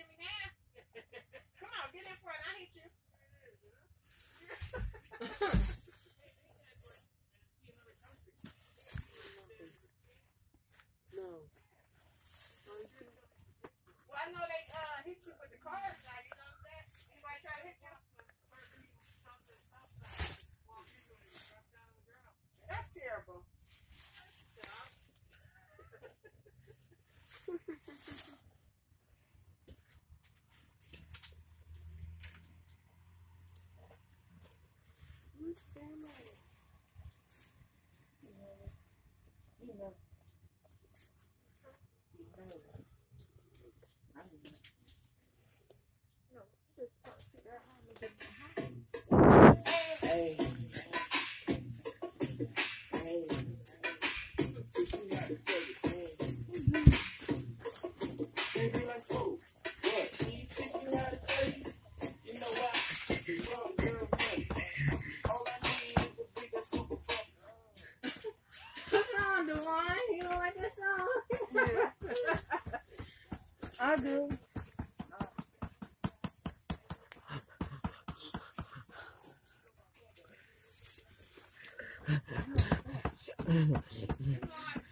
hit me now. Come on, get in front. I hit you. No. Well, I know they hit you with the cars now. You know that? Anybody try to hit you? That's terrible. Who's family? You know. No, just trying to figure out how to get behind. Hey. What's wrong, Dewan? You don't like that song? Yeah. I do. Come on.